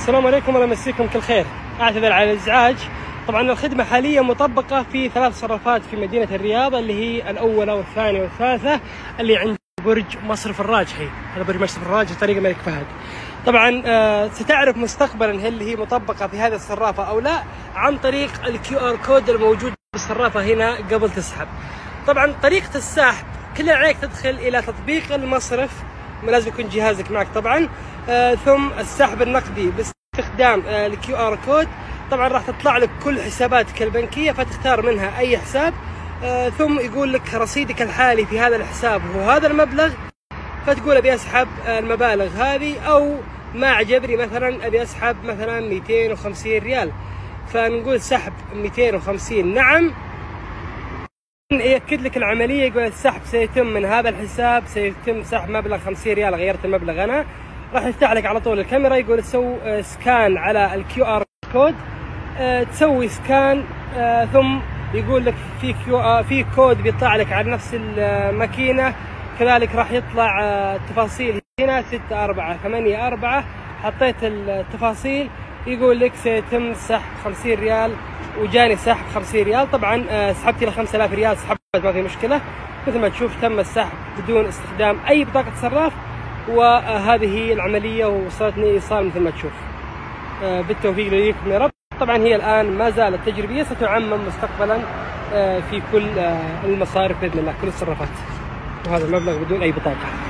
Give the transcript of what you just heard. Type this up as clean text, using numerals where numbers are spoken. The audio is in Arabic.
السلام عليكم، الله يمسيكم كل خير. اعتذر على الازعاج. طبعا الخدمه حاليا مطبقه في 3 صرافات في مدينه الرياض، اللي هي الاولى والثانيه والثالثه، اللي عند برج مصرف الراجحي. هذا برج مصرف الراجحي طريق الملك فهد. طبعا ستعرف مستقبلا هل هي مطبقه في هذه الصرافه او لا عن طريق الكيو ار كود الموجود بالصرافه هنا قبل تسحب. طبعا طريقه السحب كل عليك تدخل الى تطبيق المصرف، لازم يكون جهازك معك طبعا، ثم السحب النقدي باستخدام الكيو ار كود. طبعا راح تطلع لك كل حساباتك البنكيه، فتختار منها اي حساب، ثم يقول لك رصيدك الحالي في هذا الحساب هو هذا المبلغ، فتقول ابي اسحب المبالغ هذه، او ما عجبني مثلا ابي اسحب مثلا 250 ريال، فنقول سحب 250 نعم، يأكد لك العملية، يقول السحب سيتم من هذا الحساب، سيتم سحب مبلغ 50 ريال، غيرت المبلغ أنا. راح يفتح لك على طول الكاميرا، يقول سوي سكان على الكيو ار كود، تسوي سكان، ثم يقول لك في كود بيطلع لك على نفس الماكينة، كذلك راح يطلع التفاصيل هنا 6484، حطيت التفاصيل، يقول لك سيتم سحب 50 ريال، وجاني سحب 50 ريال. طبعا سحبت الى 5000 ريال، سحبت ما في مشكله. مثل ما تشوف تم السحب بدون استخدام اي بطاقه صراف، وهذه هي العمليه ووصلتني ايصال مثل ما تشوف. بالتوفيق لكم يا رب. طبعا هي الان ما زالت تجريبيه، ستعمم مستقبلا في كل المصارف باذن الله، كل الصرافات، وهذا المبلغ بدون اي بطاقه.